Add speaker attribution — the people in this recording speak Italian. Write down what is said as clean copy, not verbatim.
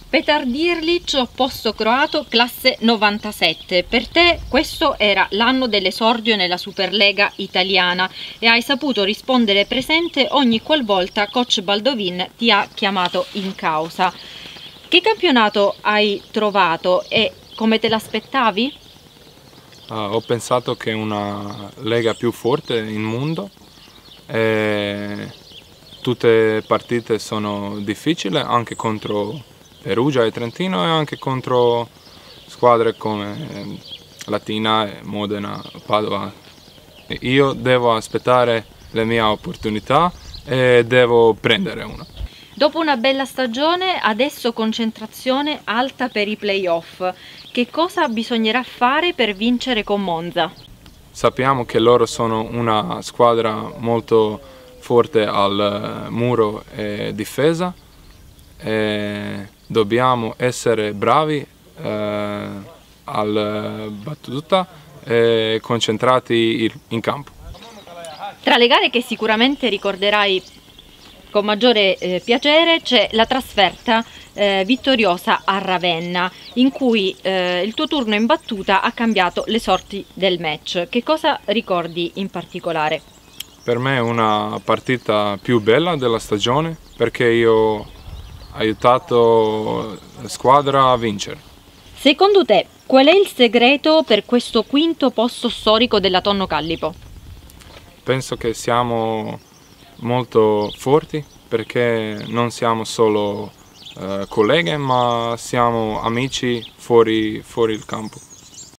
Speaker 1: Petar Dirlic, opposto croato, classe 97. Per te questo era l'anno dell'esordio nella Superlega italiana e hai saputo rispondere presente ogni qualvolta coach Baldovin ti ha chiamato in causa. Che campionato hai trovato e come te l'aspettavi?
Speaker 2: Ho pensato che una lega più forte in mondo e tutte le partite sono difficili anche contro Perugia e Trentino e anche contro squadre come Latina, Modena, Padova. Io devo aspettare la mia opportunità e devo prendere una.
Speaker 1: Dopo una bella stagione, adesso concentrazione alta per i playoff. Che cosa bisognerà fare per vincere con Monza?
Speaker 2: Sappiamo che loro sono una squadra molto forte al muro e difesa e dobbiamo essere bravi al battuta e concentrati in campo.
Speaker 1: Tra le gare che sicuramente ricorderai con maggiore piacere c'è la trasferta vittoriosa a Ravenna, in cui il tuo turno in battuta ha cambiato le sorti del match. Che cosa ricordi in particolare?
Speaker 2: Per me è una partita più bella della stagione perché io ho aiutato la squadra a vincere.
Speaker 1: Secondo te, qual è il segreto per questo quinto posto storico della Tonno Callipo?
Speaker 2: Penso che siamo molto forti perché non siamo solo colleghe ma siamo amici fuori il campo.